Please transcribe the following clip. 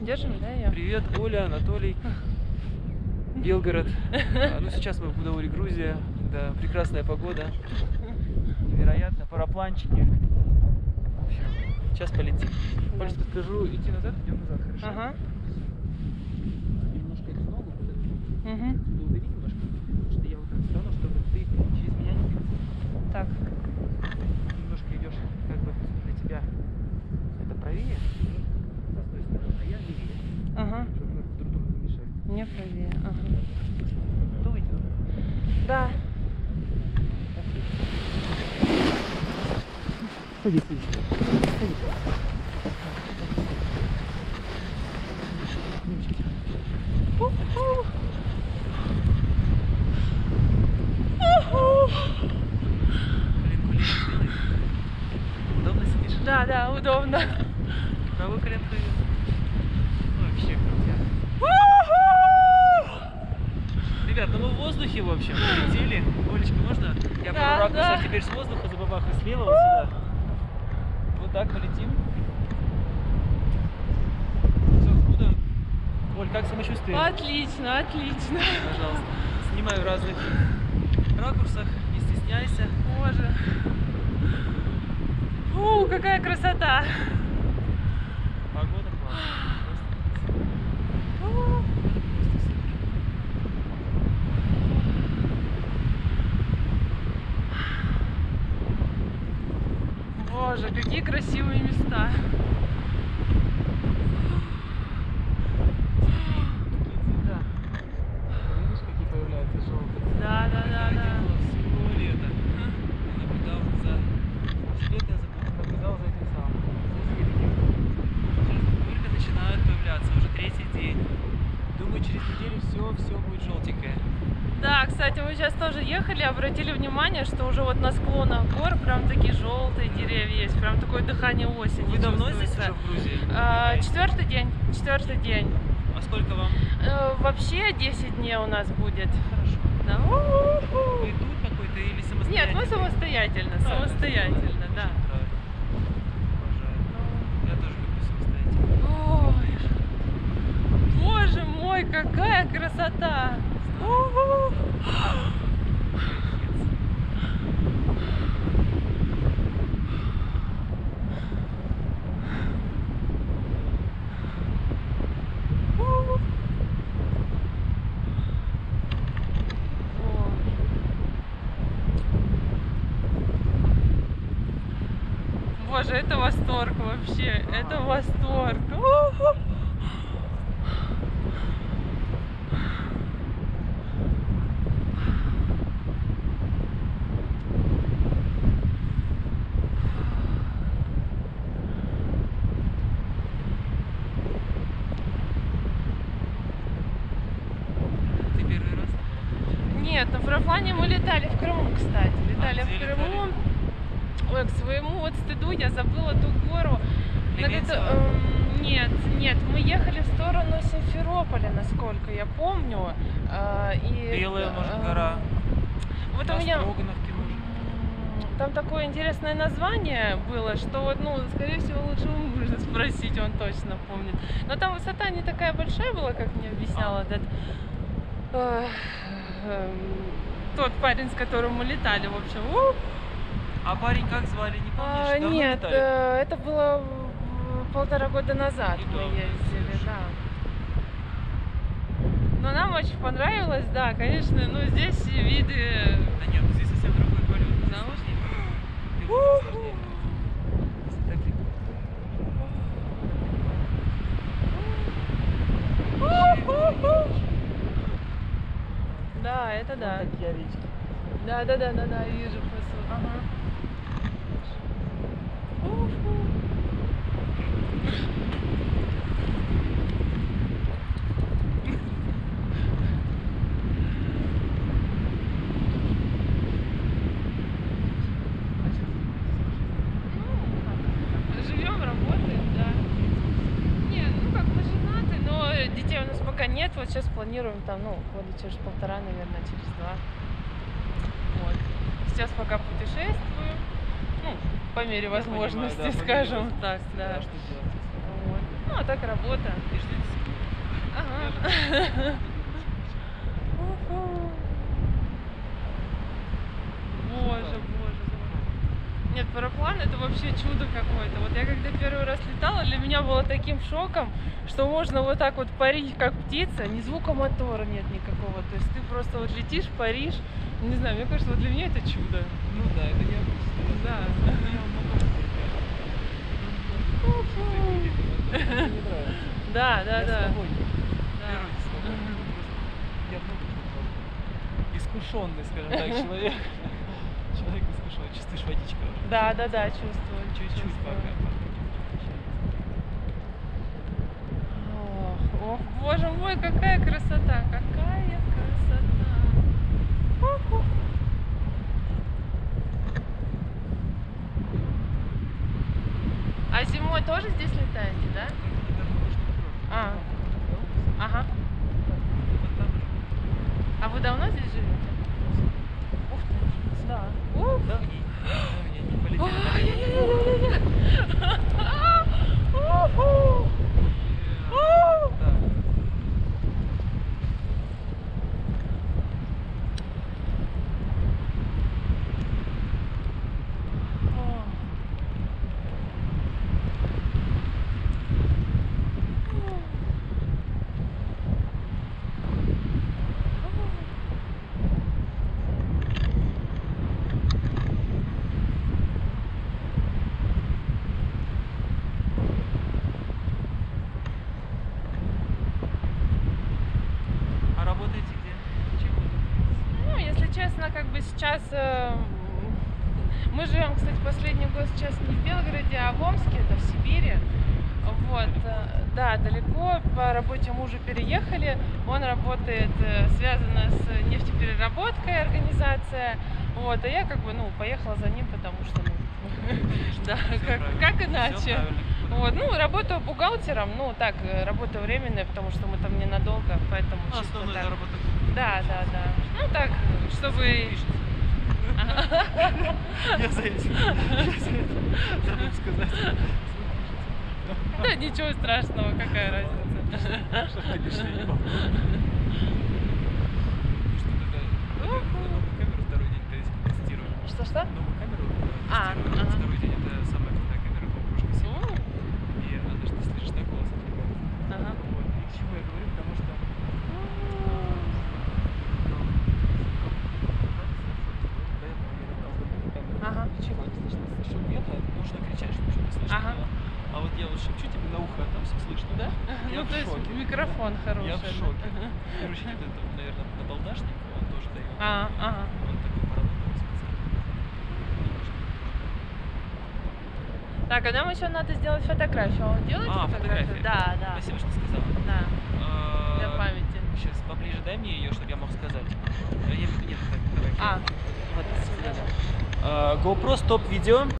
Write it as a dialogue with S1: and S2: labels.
S1: держим, да, ее?
S2: Привет, Оля, Анатолий, Белгород. Ну, сейчас мы в Гудауре, Грузия. Да, прекрасная погода. Невероятно, парапланчики. В общем, сейчас полетим.
S1: Да.
S2: Больше скажу, идти назад, идем назад, хорошо?
S1: Ага.
S2: Немножко эту ногу, вот эту ногу.
S1: Угу.
S2: Удали немножко, потому что я вот так встану, чтобы ты через меня не бил.
S1: Так.
S2: Немножко идешь, как бы для тебя это правее, с той стороны, а я левее,
S1: Ага.
S2: чтобы мы друг другу не мешали.
S1: Мне правее. Ага.
S2: Кто выйдет?
S1: Да.
S2: Садись, садись. Садись. Удобно сидишь?
S1: Да, да, удобно.
S2: Правую коленку вверх. Вообще крутяк. Ребят, ну мы в воздухе, в общем, полетели. Олечка, можно? Я
S1: Да,
S2: пару ракурсов
S1: да.
S2: теперь с воздуха забабахаю слева вот сюда. Вот так мы летим. Все, откуда? Оль, как самочувствие?
S1: Отлично, отлично.
S2: Пожалуйста. Снимаю в разных ракурсах, не стесняйся.
S1: Боже. Фу, какая красота.
S2: Погода классная.
S1: Фу.
S2: Просто супер.
S1: Боже, какие красивые места.
S2: Такие цвета. Видишь, какие появляются желтые?
S1: Да, да, да,
S2: Это
S1: да.
S2: было всего лета. Я наблюдал за... Лет я наблюдал за этим самым. За зеленью. Сейчас только начинают появляться, уже третий день. Думаю, через неделю все будет желтенькое.
S1: Да, кстати, мы сейчас тоже ехали, обратили внимание, что уже вот на склонах гор прям такие желтые деревья есть, прям такое дыхание осени.
S2: Вы давно здесь
S1: чувствуется.
S2: уже в Грузии?
S1: Четвертый день, четвертый день.
S2: А сколько вам?
S1: Вообще 10 дней у нас будет.
S2: Хорошо.
S1: Да.
S2: Вы тут какой-то или самостоятельно?
S1: Нет, мы самостоятельно,
S2: Правильно,
S1: самостоятельно, да.
S2: очень правильно. Обожаю. Я тоже люблю самостоятельно.
S1: Ой, боже мой, какая красота! Боже, это восторг вообще, это восторг.
S2: Ты первый раз?
S1: Нет, на параплане мы летали в Крыму, кстати. Летали
S2: где
S1: в Крыму.
S2: летали?
S1: Ой, к своему вот стыду я забыла ту гору.
S2: Лебедцево?
S1: Нет, нет, мы ехали в сторону Симферополя, насколько я помню.
S2: Белая, может, гора.
S1: Вот
S2: На
S1: у меня
S2: Строгановке, может.
S1: там такое интересное название было, что вот, ну, скорее всего, лучше у мужа спросить, он точно помнит. Но там высота не такая большая была, как мне объяснял этот тот парень, с которым мы летали, в общем.
S2: А парень как звали, не помнишь? Давно
S1: Нет,
S2: летали?
S1: это было 1,5 года назад мы
S2: Недавно,
S1: ездили,
S2: слушай.
S1: да. Но нам очень понравилось, да, конечно, ну здесь виды.
S2: Да нет, здесь совсем другой полет.
S1: Да?
S2: Наслаждение. Если так
S1: Да, это да.
S2: Вот такие овечки.
S1: Да, да, да, да, да, вижу просто. Ага. Живем, работаем, да. Не, ну как мы женаты, но детей у нас пока нет. Вот сейчас планируем там, ну, года через 1,5, наверное, через 2. Вот. Сейчас пока путешествую, ну, по мере возможности,
S2: понимаю, да, по мере
S1: скажем
S2: возможности,
S1: так, да.
S2: что делать.
S1: Вот. Ну, Ну, а так работа.
S2: И ждите
S1: Ага. Уху. Боже, боже, боже. Нет, параплан это вообще чудо какое-то. Вот я когда первый раз летала, для меня было таким шоком, что можно вот так вот парить, как птица, ни звука мотора нет никакого. То есть ты просто вот летишь, паришь. Не знаю, мне кажется, вот для меня это чудо.
S2: Ну да, это необычно.
S1: Да.
S2: Я много мне не нравится.
S1: Да, да,
S2: Я
S1: да.
S2: свободен.
S1: Да.
S2: Природе свободен. Я много чего пробовал. Искушенный, скажем так, человек. Человек искушенный. Чувствуешь водичка уже?
S1: Да, да, да, чувствую.
S2: Чуть-чуть
S1: чувствую.
S2: пока.
S1: Ох, боже мой, какая красота, какая красота. Уху. А зимой тоже здесь летаете, да? А, ага. А вы давно здесь живете? Ух ты, да. Ух.
S2: Давненько полетели.
S1: Ай-яй-яй-яй-яй. Уху.
S2: Да. А работаете где? Чем вы занимаетесь?
S1: Ну, если честно, как бы сейчас мы живем, кстати, последний год сейчас не в Белгороде, а в Омске, это в Сибири. Вот, да, далеко. По работе мужа переехали. Он работает, связано с нефтепереработкой организация. Вот, а я как бы, ну, поехала за ним, потому что, ну, да, как иначе. Вот, ну, работаю бухгалтером, ну, так, работа временная, потому что мы там ненадолго, поэтому чисто
S2: Основной
S1: так.
S2: заработок.
S1: Да, да, да. Ну, так, чтобы...
S2: Я за этим. Забыл сказать.
S1: Да, ничего страшного, какая разница.
S2: Конечно, я могу. Новую камеру второй день тестирую.
S1: Что-что?
S2: Новую камеру
S1: А,
S2: тестирую.
S1: ага.
S2: Второй день это самая крутая камера по окружке сильно. И она даже ты слышишь, да, голос отвлекает.
S1: Ага.
S2: Вот. И к чему я говорю, потому что
S1: Ага.
S2: ничего не слышно. Шум ветра, нужно кричать, чтобы что-то слышно
S1: Ага.
S2: было. А вот я вот шепчу тебе на ухо, а там все слышно.
S1: Да?
S2: Я
S1: Ну,
S2: в
S1: то есть
S2: шоке.
S1: микрофон хороший.
S2: Я в
S1: да.
S2: шоке. Короче, это, наверное, набалдашник, он тоже дает.
S1: Ага.
S2: Он такой поролоновый специально.
S1: Так, а нам еще надо сделать фотографию. Он делает фотографию?
S2: Фотография.
S1: Да, да.
S2: Спасибо, что сказала.
S1: Да, для памяти.
S2: Сейчас поближе дай мне ее, чтобы я мог сказать. Нет, так, давай.
S1: А,
S2: Вот, GoPro стоп видео.